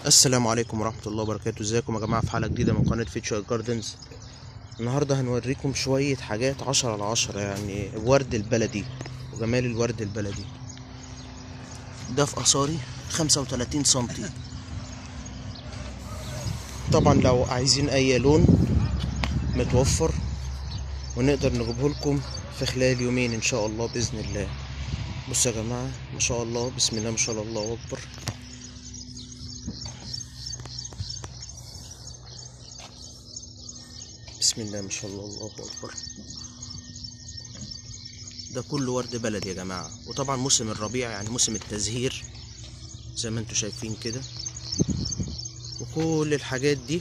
السلام عليكم ورحمة الله وبركاته. ازيكم يا جماعة في حلقة جديدة من قناة فيوتشر جاردنز. النهاردة هنوريكم شوية حاجات 10/10، يعني ورد البلدي وجمال الورد البلدي. ده في قصاري 35 سنتي. طبعا لو عايزين اي لون متوفر ونقدر نجيبه لكم في خلال يومين ان شاء الله بإذن الله. بصوا يا جماعة، ما شاء الله، بسم الله ما شاء الله اكبر. بسم الله ما شاء الله، الله اكبر. ده كله ورد بلدي يا جماعة. وطبعا موسم الربيع يعني موسم التزهير زي ما انتوا شايفين كده. وكل الحاجات دي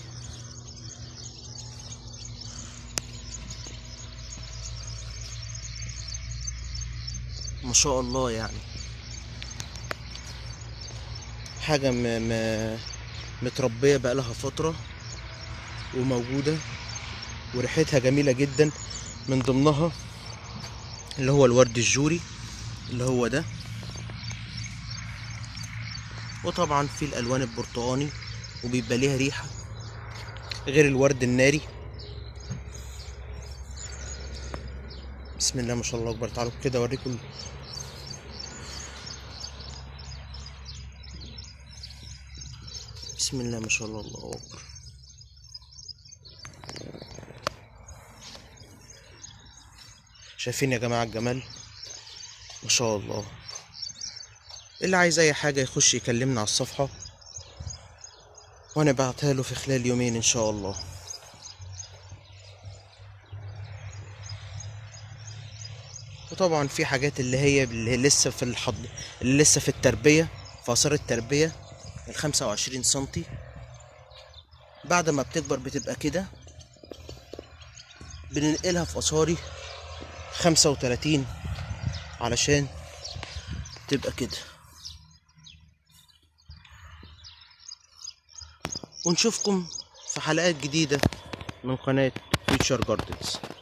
ما شاء الله، يعني حاجة متربية بقالها فترة وموجودة وريحتها جميلة جدا. من ضمنها اللي هو الورد الجوري اللي هو ده، وطبعا في الالوان البرتقاني وبيبقى ليها ريحة غير الورد الناري. بسم الله ما شاء الله اكبر. تعالوا كده اوريكم. بسم الله ما شاء الله، الله اكبر. شايفين يا جماعة الجمال؟ ما شاء الله. اللي عايز اي حاجة يخش يكلمنا على الصفحة وانا بعتها له في خلال يومين ان شاء الله. وطبعا في حاجات اللي لسه في اللي لسه في التربية، في آثار التربية، ال25 سنتي. بعد ما بتكبر بتبقى كده، بننقلها في آثاري 35 علشان تبقى كده. ونشوفكم في حلقات جديدة من قناة فيوتشر جاردنز.